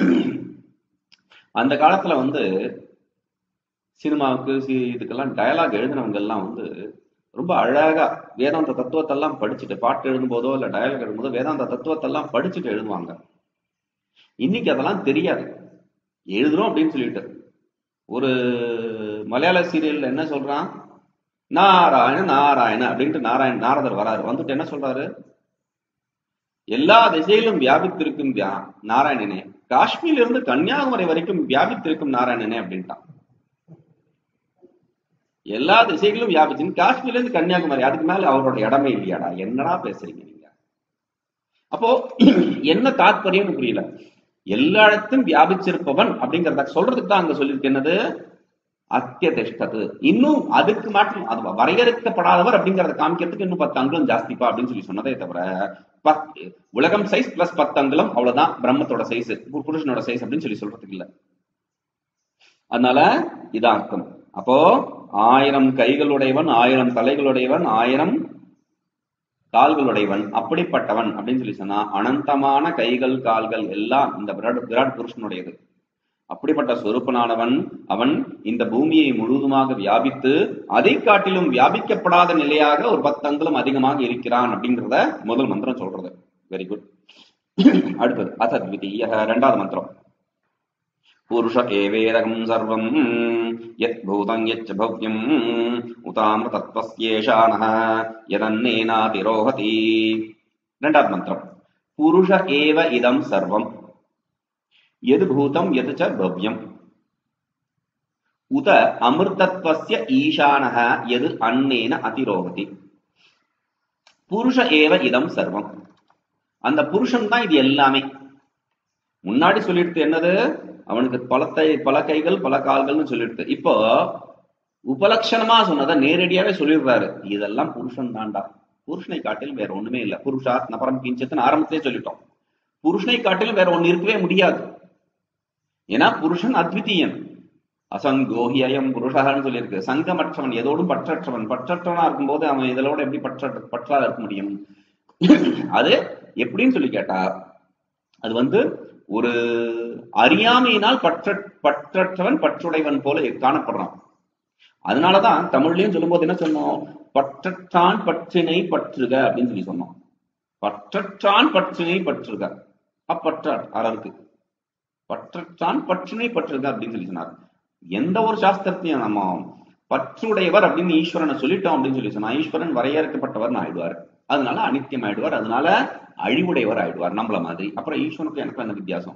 Speaker 1: அந்த காலத்துல சினிமாவுக்கு இதுக்கெல்லாம் டயலாக் எழுதினவங்க எல்லாம் ரொம்ப அழகா வேதாந்த தத்துவத்தை எல்லாம் படிச்சுட்டு, பாட்டு எழுதும் போதோ இல்ல டயலாக் எழுதும் போதோ வேதாந்த தத்துவத்தை எல்லாம் படிச்சுட்டு எழுதுவாங்க. இன்னைக்கு அதெல்லாம் தெரியாது. எழுதுறோம் அப்படின்னு சொல்லிட்டு ஒரு மலையாள சீரியல்ல என்ன சொல்றான், நாராயண நாராயண அப்படின்ட்டு நாரதர் வராரு. வந்துட்டு என்ன சொல்றாரு? எல்லா திசையிலும் வியாபித்திருக்கும் நாராயணனே, காஷ்மீர்ல இருந்து கன்னியாகுமரி வரைக்கும் வியாபித்திருக்கும் நாராயணனே அப்படின்ட்டான். எல்லா திசைகளும் வியாபிச்சு, காஷ்மீர்ல இருந்து கன்னியாகுமரி, அதுக்கு மேல அவரோட இடமே இல்லையாடா, என்னடா பேசுறீங்க நீங்க? அப்போ என்ன தாத்பரியம்னு புரியல. எல்லா இடத்தும் வியாபிச்சிருப்பவன் அப்படிங்கறத சொல்றதுக்கு தான் அங்க சொல்லியிருக்கு. என்னது? அத்தியதிஷ்டது. இன்னும் அதுக்கு மாற்றம், அது வரையறுக்கப்படாதவர் அப்படிங்கறத காமிக்கிறதுக்கு இன்னும் 10 அங்குலம் ஜாஸ்திப்பா அப்படின்னு சொல்லி சொன்னதே தவிர உலகம் சைஸ் பிளஸ் 10 அங்குலம் அவ்வளவுதான் பிரம்மத்தோட சைஸ், புருஷனோட சைஸ் அப்படின்னு சொல்லி சொல்றதுக்கு இல்ல. அதனால இதான் அர்த்தம். அப்போ 1000 கைகளுடையவன், 1000 தலைகளுடையவன், 1000 கால்களுடையவன், அப்படிப்பட்டவன் அப்படின்னு சொல்லி சொன்னா அனந்தமான கைகள் கால்கள் எல்லாம் இந்த விராட் புருஷனுடையது. அப்படிப்பட்ட சொரூபனானவன் அவன் இந்த பூமியை முழுவதுமாக வியாபித்து அதை காட்டிலும் வியாபிக்கப்படாத நிலையாக ஒரு 10 அங்குலம் அதிகமாக இருக்கிறான் அப்படிங்கிறத முதல் மந்திரம் சொல்றது. Very good. அடுத்தது அசத்விதீய, 2வது மந்திரம். புருஷ ஏவேதகம் சர்வம் யத் பூதம் யச்ச பவ்யம் உதாமிருதத்வஸ்யேஷானஹ யதன்னேனாதிரோஹதி. 2வது மந்திரம். புருஷ ஏவ இதம் சர்வம் எது பூதம் எது ச பவ்யம் உத அமிர்தத்வஸ்ய ஈசானஹ எது அன்னேன அதிரோஹதி. புருஷ ஏவ இதம் சர்வம், அந்த புருஷன் தான் இது எல்லாமே. முன்னாடி சொல்லிடுது என்னது, அவனுக்கு பல கைகள் பல கால்கள்னு சொல்லிடுது. இப்போ உபலட்சணமா சொன்னதை நேரடியாவே சொல்லிடுறாரு, இதெல்லாம் புருஷன் தாண்டா, புருஷனை காட்டிலும் வேற ஒண்ணுமே இல்லை. புருஷாத் நபரம் கிஞ்சத்துன்னு ஆரம்பத்திலே சொல்லிட்டோம். புருஷனை காட்டிலும் வேற ஒண்ணு இருக்கவே முடியாது. ஏன்னா புருஷன் அத்விதீயன், அசங்கோஹியம் புருஷகான்னு சொல்லியிருக்கு. சங்கமற்றவன், எதோடும் பற்றற்றவன். பற்றற்றவனா இருக்கும்போது அவன் இதோட எப்படி பற்றா இருக்க முடியும்? அது எப்படின்னு சொல்லி கேட்டா, அது ஒரு அறியாமையினால் பற்றற்றவன் பற்றுடைவன் போல காணப்படுறான். அதனாலதான் தமிழ்லயும் சொல்லும் போது என்ன சொன்னோம், பற்றற்றான் பற்றினை பற்றுக அப்படின்னு சொல்லி சொன்னோம். பற்றற்றான் பற்றினை பற்றுக, அப்பற்றார் அறருக்கு பற்றற்றான் பற்றினை பற்றுக அப்படின்னு சொல்லி சொன்னார். எந்த ஒரு சாஸ்திரத்தையும் நம்ம பற்றுடையவர் அப்படின்னு ஈஸ்வரனை சொல்லிட்டோம் அப்படின்னு சொல்லி சொன்னா, ஈஸ்வரன் வரையறுக்கப்பட்டவர் ஆயிடுவார், அதனால அனித்தியம் ஆயிடுவார், அதனால அழிவுடையவர் ஆயிடுவார் நம்மள மாதிரி. அப்புறம் ஈஸ்வரனுக்கு எனக்கு என்ன வித்தியாசம்?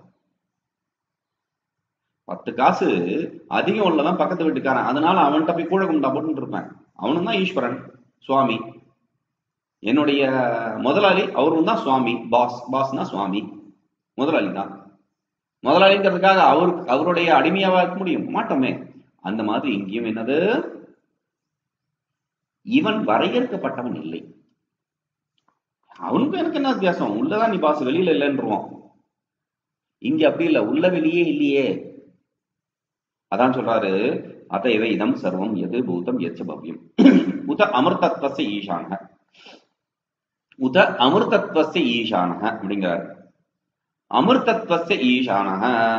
Speaker 1: 10 காசு அதிகம் உள்ளவன் பக்கத்து வீட்டுக்காரன், அதனால அவன்கிட்ட போய் கூட குண்டா போட்டு இருப்பேன். அவனும் தான் ஈஸ்வரன், சுவாமி. என்னுடைய முதலாளி அவரும் தான் சுவாமி. பாஸ்னா சுவாமி, முதலாளி தான். முதலாளிங்கிறதுக்காக அவருடைய அடிமையாவா இருக்க முடியும்? மாட்டோமே. அந்த மாதிரி இங்கேயும் என்னது, இவன் வரையறுக்கப்பட்டவன் இல்லை. அவனுக்கும் எனக்கு என்ன வித்தியாசம்? உள்ளதான் நீ பாஸ், வெளியில இல்லைன்றுவான். இங்க அப்படி இல்லை, உள்ள வெளியே இல்லையே. அதான் சொல்றாரு, அத இவை இதம் சர்வம் எது பூதம் எச்ச பவ்யம் உத அமிர்தத்வஸ்ய ஈசானஹ, உத அமிர்தத்வஸ்ய ஈசானஹ அப்படிங்கிறார். அமிர்தத்வஸ்ய ஈசானஹ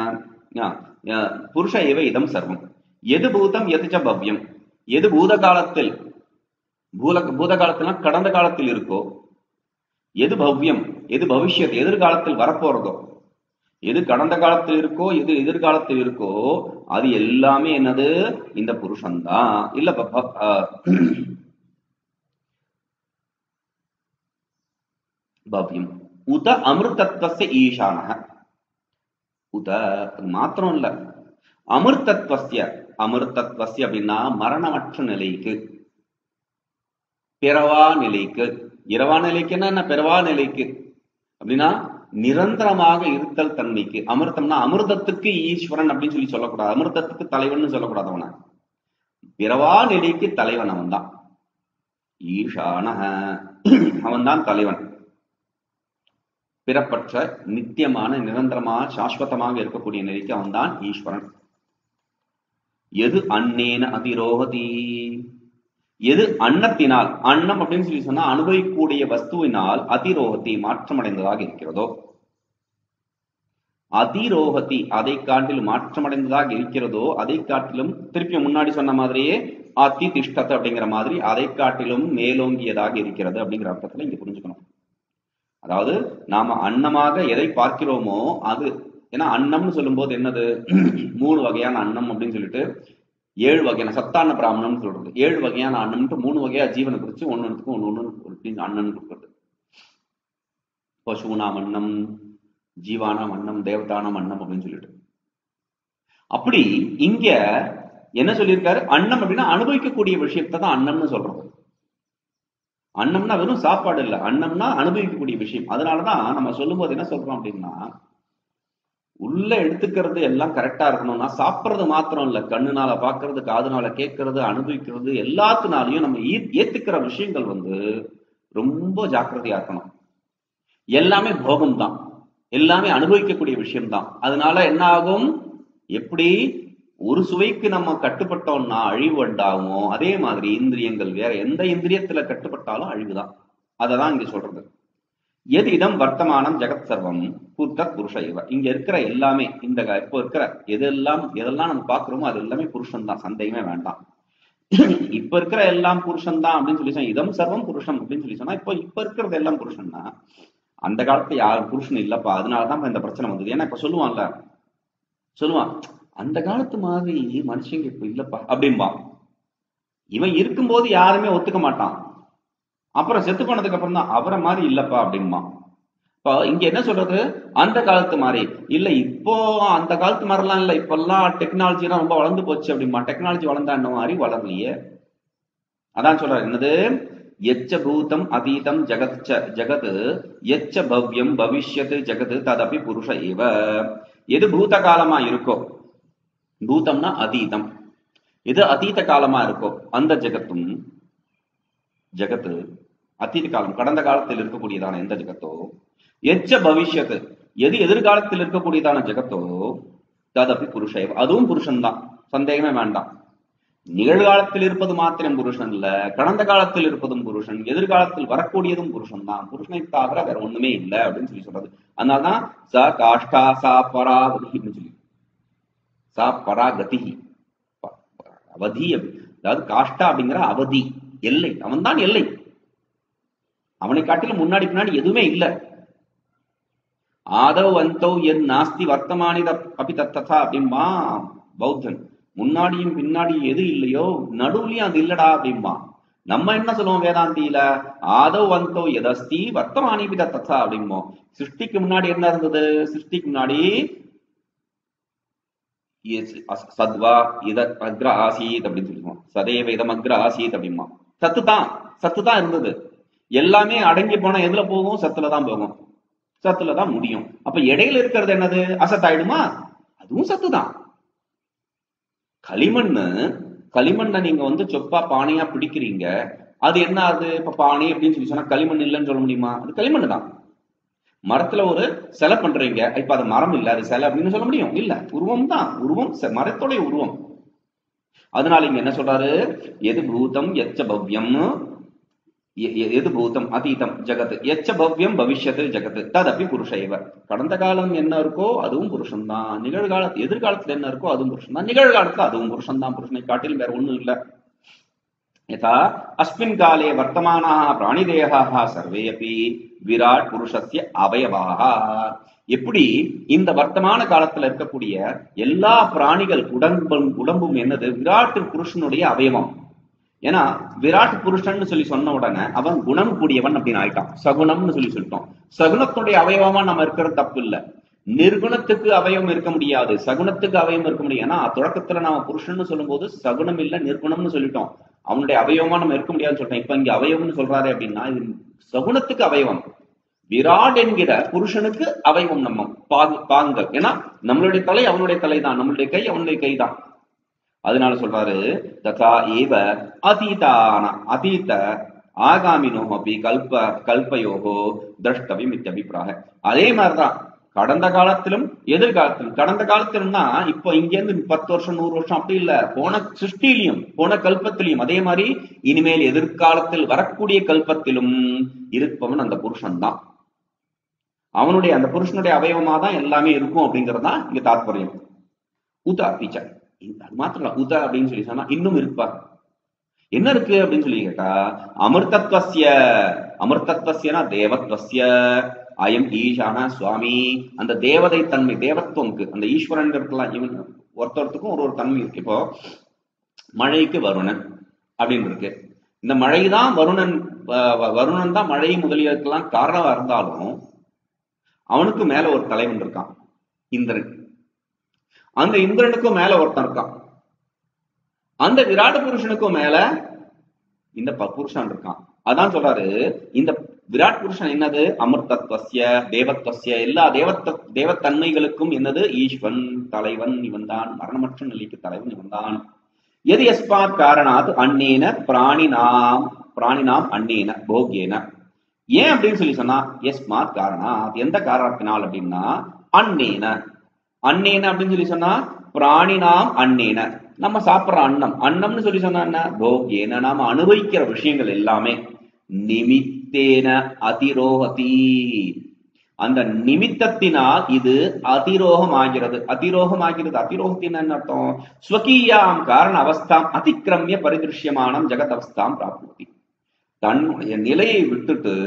Speaker 1: புருஷ இவ இதம் சர்வம் எது பூதம் எது ச பவ்யம், எது பூத காலத்தில், பூத காலத்துல கடந்த காலத்தில் இருக்கோ, எது பவ்யம் எது பவிஷ்யத் எதிர்காலத்தில் வரப்போறதோ, எது கடந்த காலத்தில் இருக்கோ எது எதிர்காலத்தில் இருக்கோ, அது எல்லாமே என்னது, இந்த புருஷன்தான். இல்ல பவ்யம் உத அமிர்தத்வஸ்ய ஈசானஹ, உத மாத்திரம் இல்ல, அமிர்தத்வஸ்ய, அமிர்தத்வஸ்ய அப்படின்னா மரணமற்ற நிலைக்கு, பிறவா நிலைக்கு. இரவா நிலைக்குன்னா என்ன, பிறவா நிலைக்கு அப்படின்னா நிரந்தரமாக இருத்தல் தன்மைக்கு. அமிர்தம்னா அமிர்தத்துக்கு ஈஸ்வரன் அப்படின்னு சொல்லி சொல்லக்கூடாது, அமிர்தத்துக்கு தலைவன் சொல்லக்கூடாது. அவன பிறவா நிலைக்கு தலைவன் அவன் தான் ஈசானஹ, அவன் தான் தலைவன். பிறப்பற்ற நித்தியமான நிரந்தரமாக சாஸ்வதமாக இருக்கக்கூடிய நிலைக்கு அவன் தான் ஈஸ்வரன். எது அன்னேன அதிரோகதி, எது அன்னத்தினால், அன்னம் அப்படின்னு சொல்லி சொன்னா அனுபவிக்கக்கூடிய வஸ்துவினால் அதிரோகத்தி மாற்றமடைந்ததாக இருக்கிறதோ, அதிரோகத்தி அதை காட்டிலும் மாற்றமடைந்ததாக இருக்கிறதோ, அதை காட்டிலும் திருப்பி முன்னாடி சொன்ன மாதிரியே அதி திஷ்டத்தை அப்படிங்கிற மாதிரி அதை காட்டிலும் மேலோங்கியதாக இருக்கிறது அப்படிங்கிற அர்த்தத்துல இங்க புரிஞ்சுக்கணும். அதாவது நாம அன்னமாக எதை பார்க்கிறோமோ அது, ஏன்னா அன்னம்னு சொல்லும் போது என்னது, 3 வகையான அன்னம் அப்படின்னு சொல்லிட்டு 7 வகையான சத்தான பிராமணம் சொல்றது. 7 வகையான அன்னம்ட்டு 3 வகையா ஜீவனை குறிச்சு ஒன்னொன்னுக்கும் ஒன்னு அண்ணன் கொடுக்குறது. பசுனாம் அன்னம், ஜீவானாம் அன்னம், தேவதானாம் அன்னம் அப்படின்னு சொல்லிட்டு. அப்படி இங்க என்ன சொல்லியிருக்காரு, அன்னம் அப்படின்னா அனுபவிக்கக்கூடிய விஷயத்தை தான் அன்னம்னு சொல்றது. அன்னம்னா வெறும் சாப்பாடு இல்லை, அன்னம்னா அனுபவிக்கக்கூடிய விஷயம். அதனாலதான் நம்ம சொல்லும் போது என்ன சொல்றோம் அப்படின்னா, உள்ள எடுத்துக்கிறது எல்லாம் கரெக்டா இருக்கணும்னா சாப்பிட்றது மாத்திரம் இல்ல, கண்ணுனால பாக்குறது, காதுனால கேட்கறது, அனுபவிக்கிறது எல்லாத்துனாலையும் நம்ம ஏத்துக்கிற விஷயங்கள் ரொம்ப ஜாக்கிரதையா இருக்கணும். எல்லாமே போகம் தான், எல்லாமே அனுபவிக்கக்கூடிய விஷயம்தான். அதனால என்ன ஆகும், எப்படி ஒரு சுவைக்கு நம்ம கட்டுப்பட்டோம்னா அழிவு உண்டாகுமோ, அதே மாதிரி இந்திரியங்கள் வேற எந்த இந்திரியத்துல கட்டுப்பட்டாலும் அழிவுதான். அததான் இங்க சொல்றது. எது இதம் வர்த்தமானம் ஜெகத் சர்வம் புத்தத் புருஷ இவ. இங்க இருக்கிற எல்லாமே, இந்த இப்போ இருக்கிற எதெல்லாம் நம்ம பாக்குறோமோ அது எல்லாமே புருஷன் தான், சந்தேகமே வேண்டாம். இப்ப இருக்கிற எல்லாம் புருஷன் தான் அப்படின்னு சொல்லி சொன்னா, இதம் சர்வம் புருஷன் அப்படின்னு சொல்லி சொன்னா, இப்ப இருக்கிறது எல்லாம் புருஷன் தான். அந்த காலத்துல யாரும் புருஷன் இல்லப்பா, அதனாலதான் இந்த பிரச்சனை வந்தது. ஏன்னா இப்ப சொல்லுவான் அந்த காலத்து மாதிரி மனுஷங்க இப்ப இல்லப்பா அப்படின்பான். இவன் இருக்கும்போது யாருமே ஒத்துக்க மாட்டான், அப்புறம் செத்து போனதுக்கு அப்புறம் தான் அவரை மாதிரி இல்லப்பா அப்படின்மா. இப்போ இங்க என்ன சொல்றது, அந்த காலத்து மாதிரி இல்ல, இப்போ அந்த காலத்து மாதிரிலாம் இல்ல, இப்பெல்லாம் டெக்னாலஜி எல்லாம் ரொம்ப வளர்ந்து போச்சு அப்படிமா. டெக்னாலஜி வளர்ந்தா என்ன, அறிவு வளரலையே. அதான் சொல்றாரு என்னது, எச்ச பூதம் அதீதம் ஜகத் எச்ச பவ்யம் பவிஷ்யத் ஜகத் ததபி புருஷ ஏவ. எது பூத காலமா இருக்கோ, பூதம்னா அதீதம், எது அதீத காலமா இருக்கோ அந்த ஜெகத்தும், ஜெகத்து அதீத காலம் கடந்த காலத்தில் இருக்கக்கூடியதான எந்த ஜெகத்தோ, எச்ச பவிஷ்யத் எது எதிர்காலத்தில் இருக்கக்கூடியதான ஜெகத்தோ ததபி புருஷ ஏவ அதுவும் புருஷன் தான், சந்தேகமே வேண்டாம். நிகழ்காலத்தில் இருப்பது மாத்திரம் புருஷன் இல்ல, கடந்த காலத்தில் இருப்பதும் புருஷன், எதிர்காலத்தில் வரக்கூடியதும் புருஷன் தான், புருஷனை தவிர வேற ஒண்ணுமே இல்லை அப்படின்னு சொல்லி சொல்றது. அதனால்தான் ச காஷ்டா சா பராவதின்னு சொல்லி, சா பராகதி அவதி, அதாவது காஷ்டா அப்படிங்கிற அவதி எல்லை, அவன் தான் எல்லை, அவனை காட்டிலும் முன்னாடி பின்னாடி எதுவுமே இல்லை. ஆதவ் அந்தோ என் நாஸ்தி வர்த்தமானி அப்படி தத்தா அப்படின்பா பௌத்தன். முன்னாடியும் பின்னாடி எது இல்லையோ நடுவுலயும் அது இல்லடா அப்படின்பா. நம்ம என்ன சொல்லுவோம் வேதாந்தியில, ஆதவ் அந்தோ எதஸ்தி வர்த்தமானி தத்தா அப்படிம்போம். சிருஷ்டிக்கு முன்னாடி என்ன இருந்தது, சிருஷ்டிக்கு முன்னாடி சத்வா இத அக்ர ஆசீத் அப்படின்னு சொல்லுவோம், சதேவ இதம் அக்ர ஆசீத் அப்படிமா. சத்து தான் இருந்தது. எல்லாமே அடங்கி போனா எதுல போகும், சத்துலதான் போகும், சத்துலதான் முடியும். அப்ப இடையில இருக்கிறது என்னது, அசத்தாயிடுமா, அதுவும் சத்துதான். களிமண்ணை நீங்க சொப்பா பானையா பிடிக்கிறீங்க, அது என்ன ஆகுது, இப்ப பானை அப்படின்னு சொல்லி சொன்னா களிமண் இல்லைன்னு சொல்ல முடியுமா, அது களிமண் தான். மரத்துல ஒரு சிலை பண்றீங்க, இப்ப அது மரம் இல்ல அது சிலை அப்படின்னு சொல்ல முடியும், இல்ல, உருவம் தான், உருவம் மரத்தோடைய உருவம். அதனால இங்க என்ன சொல்றாரு, எது பூதம் எச்ச பவ்யம், எது பூதம் அதீதம் ஜகத் எச்ச பவ்யம் பவிஷ்யத் ஜகத் ததபி புருஷ ஏவ. கடந்த காலம் என்ன இருக்கோ அதுவும் புருஷன் தான், எதிர்காலத்துல என்ன இருக்கோ அதுவும் புருஷன் தான், நிகழ்காலத்துல அதுவும் புருஷன் தான், புருஷனை காட்டிலும் வேற ஒண்ணும் இல்ல. யதா அஸ்மின் காலே வர்த்தமானாः பிராணிதேகாः சர்வே அப்பி விராட் புருஷஸ்ய அவயவாः. எப்படி இந்த வர்த்தமான காலத்துல இருக்கக்கூடிய எல்லா பிராணிகள் உடம்பும் என்னது, விராட் புருஷனுடைய அவயவம். ஏன்னா விராட் புருஷன் சொல்லி சொன்ன உடனே அவன் குணம் கூடியவன் அப்படின்னு ஆயிட்டான், சகுனம்னு சொல்லி சொல்லிட்டோம். சகுனத்துடைய அவயவமா நம்ம இருக்கிறது தப்பு இல்ல, நிர்குணத்துக்கு அவயம் இருக்க முடியாது, சகுனத்துக்கு அவயம் இருக்க முடியும். ஏன்னா தொடக்கத்துல நாம புருஷன் சொல்லும் போது சகுனம் இல்ல நிர்குணம்னு சொல்லிட்டோம், அவனுடைய அவயவமா நம்ம இருக்க முடியாதுன்னு சொல்லிட்டோம். இப்ப இங்க அவயவம்னு சொல்றாரு அப்படின்னா இது சகுனத்துக்கு அவயவம், விராட் என்கிற புருஷனுக்கு அவயவம் நம்ம பாங்கள். ஏன்னா நம்மளுடைய தலை அவனுடைய தலை தான், நம்மளுடைய கை அவனுடைய கை தான். அதனால சொல்றாரு ததா ஏவ அதீத ஆகாமினோ அப்படி கல்பயோகோ திரஷ்டவியம் இத்தியபிப்பிராய. அதே மாதிரிதான் கடந்த காலத்திலும் எதிர்காலத்திலும். கடந்த காலத்திலும்னா இப்போ இங்க இருந்து 10 வருஷம் 100 வருஷம் அப்படி இல்ல, போன சிருஷ்டிலையும் போன கல்பத்திலையும். அதே மாதிரி இனிமேல் எதிர்காலத்தில் வரக்கூடிய கல்பத்திலும் இருப்பவன் அந்த புருஷன் தான், அவனுடைய அந்த புருஷனுடைய அவயவமா தான் எல்லாமே இருக்கும் அப்படிங்கிறது தான் இங்க தாத்பரியம். உதா பீச்சா, அது மாத்திரம் இல்ல, உதா அப்படின்னு சொல்லி சொன்னா இன்னும் இருப்பா, என்ன இருக்கு அப்படின்னு சொல்லி கேட்டா அமிர்தத்வஸ்யனா தேவத்வஸ்ய அயம் ஈசான சுவாமி. அந்த தேவதை தன்மை, தேவத்துவம்க்கு அந்த ஈஸ்வரன் இருக்கலாம், இவன் ஒருத்தருக்கும் ஒரு தன்மை இருக்கு. இப்போ மழைக்கு வருணன் அப்படின்னு இருக்கு, இந்த மழைதான் வருணன் தான் மழை முதலியதுக்கெல்லாம் காரணமா இருந்தாலும் அவனுக்கு மேல ஒரு தலைவன் இருக்கான் இந்திரன், அந்த இந்திரனுக்கும் மேல ஒருத்தன் இருக்கான், அந்த விராட புருஷனுக்கும் மேல இந்த புருஷன் இருக்கான். அதான் சொல்றாரு இந்த விராட் புருஷன் என்னது, அமிர்தத்வஸ்ய தேவத்வஸ்ய, எல்லா தேவத்தன்மைகளுக்கும் என்னது, ஈஸ்வன் தலைவன் இவன் தான், மரணமற்ற நிலைக்கு தலைவன் இவன் தான். எது எஸ்மாத் காரணாத் அன்னேன பிராணினாம் அன்னேன போக்யேன. ஏன் அப்படின்னு சொல்லி சொன்னா எஸ்மாத் காரணாத், எந்த காரணத்தினால் அப்படின்னா அன்னேன அப்படின்னு சொல்லி சொன்னா பிராணினாம் அன்னேன, நம்ம சாப்பிடுற அன்னம்னு சொல்லி சொன்னா என்ன, போக்யேன நாம அனுபவிக்கிற விஷயங்கள் எல்லாமே நிமித்தேன அதிரோகதி, அந்த நிமித்தத்தினால் இது அதிரோகம் ஆகிறது. அதிரோகத்தின் என்ன அர்த்தம், ஸ்வகீயாம் காரண அவஸ்தாம் அதிக்கிரமிய பரிதிருஷ்யமானம் ஜெகத் அவஸ்தாம் பிராப்தி. தன்னுடைய நிலையை விட்டுட்டு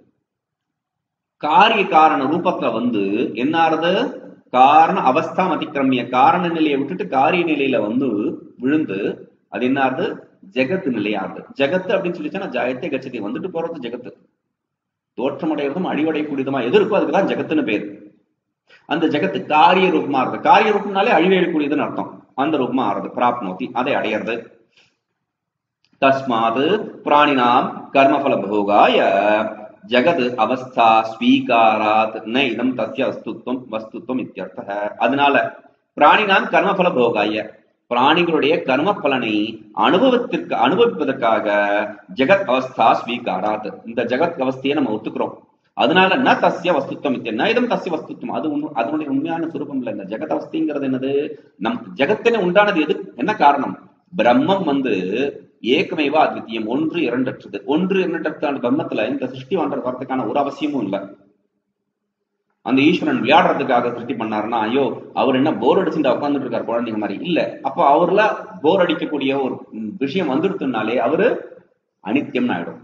Speaker 1: காரிய காரண ரூபத்துல என்ன ஆறுது, காரண அவஸ்தாம் அதிக்கிரமிய, காரண நிலையை விட்டுட்டு காரிய நிலையில விழுந்து அது என்ன ஆறுது, ஜெகத்து நிலையாறுது. ஜெகத்து அப்படின்னு சொல்லிச்சா ஜாயத்தை கட்சத்தை வந்துட்டு போறது ஜெகத்து, தோற்றமடைகிறதும் அழிவடையக்கூடியதுமா எது இருக்கோ அதுக்குதான் ஜெகத்துன்னு பேரு. அந்த ஜெகத்து காரிய ரூபமா இருக்கு, காரிய ரூபம்னாலே அழிவடையக்கூடியதுன்னு அர்த்தம். அந்த ரூபமா ஆறுது பிராப்னோதி, அதை அடையிறது. तस्मात् प्राणिनां कर्मफल भोगाय जगद अवस्था स्वीकारात् न इदं तस्य वस्तुत्वம் इत्यर्थः. அதனால பிராணினாம் கர்மபல போகாய பிராணிகளுடைய கர்ம பலனை அனுபவிப்பதற்காக ஜெகத் அவஸ்தா ஸ்வீகாராத் இந்த ஜெகத் அவஸ்தையை நம்ம ஒத்துக்கிறோம். அதனால ந தஸ்ய வஸ்துத்வம் இத்திய ந இதம் தஸ்ய வஸ்துத்வம் அது அதனுடைய உண்மையான சுரூபம் இல்ல. இந்த ஜெகத் அவஸ்தைங்கிறது என்னது? நம் ஜெகத்தின உண்டானது எது? என்ன காரணம்? பிரம்மம் ஏகமேவா அத்விதீயம், ஒன்று இரண்டற்றது. ஒன்று இரண்டற்றான பிரம்மத்துல இந்த சிருஷ்டி வரதுக்கான ஒரு அவசியமும் இல்லை. அந்த ஈஸ்வரன் விளையாடுறதுக்காக சிருஷ்டி பண்ணாருன்னா, ஐயோ அவர் என்ன போர் அடிச்சுட்டு உட்காந்துட்டு இருக்காரு குழந்தைங்க மாதிரி இல்ல. அப்ப அவர்ல போர் அடிக்கக்கூடிய ஒரு விஷயம் வந்துடுத்துனாலே அவரு அனித்தியம்னு ஆயிடும்.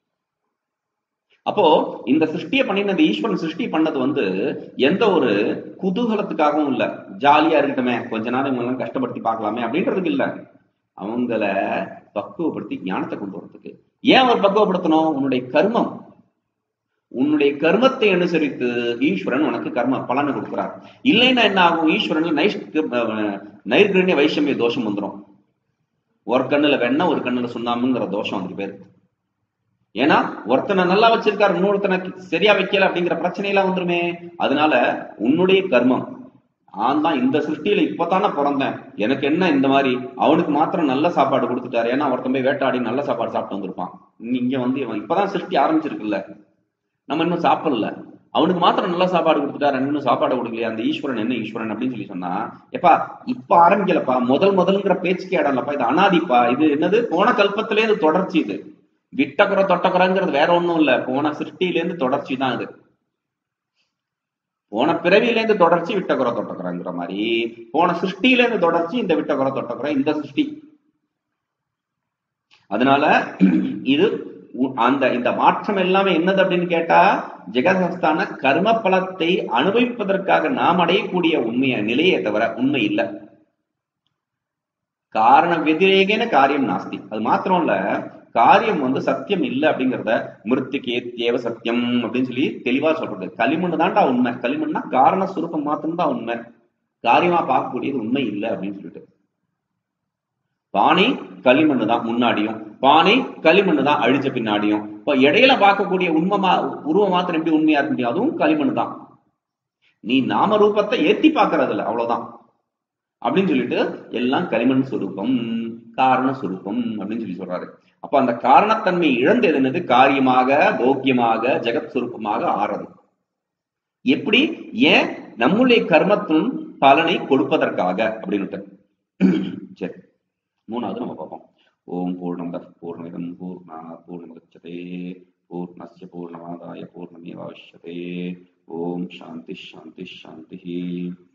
Speaker 1: அப்போ இந்த சிருஷ்டியை பண்ணினது ஈஸ்வரன் சிருஷ்டி பண்ணது எந்த ஒரு குதூகலத்துக்காகவும் இல்ல, ஜாலியா இருக்கட்டுமே கொஞ்ச நேரம் இவங்க கஷ்டப்படுத்தி பார்க்கலாமே அப்படின்றதுக்கு இல்ல, அவங்கள பக்குவப்படுத்தி ஞானத்தை கொண்டு வரதுக்கு. ஏன் அவர் பக்குவப்படுத்தணும்? உன்னுடைய கர்மத்தை அனுசரித்து ஈஸ்வரன் உனக்கு கர்ம பலனை கொடுக்கிறார். இல்லைன்னா என்ன ஆகும்? ஈஸ்வரன் நைர்கண்ய வைஷமிய தோஷம் வந்துடும். ஒரு கண்ணுல வெண்ண ஒரு கண்ணுல சுண்ணாமுங்கிற தோஷம் வந்து பேரு. ஏன்னா ஒருத்தனை நல்லா வச்சிருக்காரு, இன்னொருத்தனை சரியா வைக்கல அப்படிங்கிற பிரச்சனையெல்லாம் வந்துருமே. அதனால உன்னுடைய கர்மம், நான் தான் இந்த சிருஷ்டியில இப்பதானே பிறந்தேன், எனக்கு என்ன இந்த மாதிரி அவனுக்கு மாத்திரம் நல்ல சாப்பாடு கொடுத்துட்டாரு. ஏன்னா ஒருத்தன் போய் வேட்டாடி நல்ல சாப்பாடு சாப்பிட்டு வந்திருப்பான். இங்க இப்பதான் சிருஷ்டி ஆரம்பிச்சிருக்குல்ல, நம்ம இன்னும் சாப்பிடல, அவனுக்கு மாத்திரம் நல்ல சாப்பாடு கொடுத்துட்டாரு, இன்னும் சாப்பாடு கொடுக்கலையா, அந்த ஈஸ்வரன் என்ன ஈஸ்வரன் அப்படின்னு சொல்லி சொன்னா, எப்பா இப்ப ஆரம்பிக்கலப்பா, முதல்ங்கிற பேச்சுக்கே இடம்லப்பா, இது அனாதிப்பா, இது என்னது போன கல்பத்திலே இது தொடர்ச்சி, இது விட்டக்குறை தொட்டக்குறைங்கிறது வேற ஒண்ணும் இல்ல, போன சிருஷ்டியிலேருந்து தொடர்ச்சி தான் இது. போன பிறவியிலேருந்து தொடர்ச்சி விட்டக்குறை தொட்டக்குறைங்கிற மாதிரி போன சிருஷ்டியிலேருந்து தொடர்ச்சி இந்த விட்டக்குறை தொட்டக்குறை இந்த சிருஷ்டி. அதனால இது இந்த மாற்றம் எல்லாமே என்னது அப்படின்னு கேட்டா, ஜெகதஸ்தான கர்ம பலத்தை அனுபவிப்பதற்காக நாம் அடையக்கூடிய உண்மைய நிலையை தவிர உண்மை இல்லை. காரண வெதிரேகன காரியம் நாஸ்தி. அது மாத்திரம் இல்ல, காரியம் சத்தியம் இல்லை அப்படிங்கிறத மிருத்திகேத்யேவ சத்தியம் அப்படின்னு சொல்லி தெளிவா சொல்றது. களிமண் தான்டா உண்மை, களிமண்னா காரண சுரூபம் மாத்திரம் தான் உண்மை, காரியமா பார்க்கக்கூடியது உண்மை இல்லை அப்படின்னு சொல்லிட்டு. பானை களிமண்ணு தான் முன்னாடியும், பானை களிமண்ணு தான் அழிச்ச பின்னாடியும். இப்ப இடையில பார்க்கக்கூடிய உருவம் மாத்திரம் எப்படி உண்மையா இருக்க முடியும்? அதுவும் களிமண்ணு தான். நீ நாம ரூபத்தை ஏத்தி பாக்குறதுல அவ்வளவுதான் அப்படின்னு சொல்லிட்டு எல்லாம் களிமண் சுரூபம் காரண சுரூபம் அப்படின்னு சொல்லி சொல்றாரு. அப்ப அந்த காரணத்தன்மை இழந்தது என்னது? காரியமாக போக்கியமாக ஜெகத் சுரூபமாக ஆறது. எப்படி? ஏன்? நம்முடைய கர்மத்தின் பலனை கொடுப்பதற்காக அப்படின்னு. சரி, மூணாவது நம்ம பார்ப்போம். ஓம் பூர்ணமதః பூர்ணமிதம் பூர்ணாத் பூர்ணமுதச்யதே பூர்ணஸ்ய பூர்ணமாதாய பூர்ணமேவாவசியதே. ஓம் சாந்தி சாந்தி சாந்தி.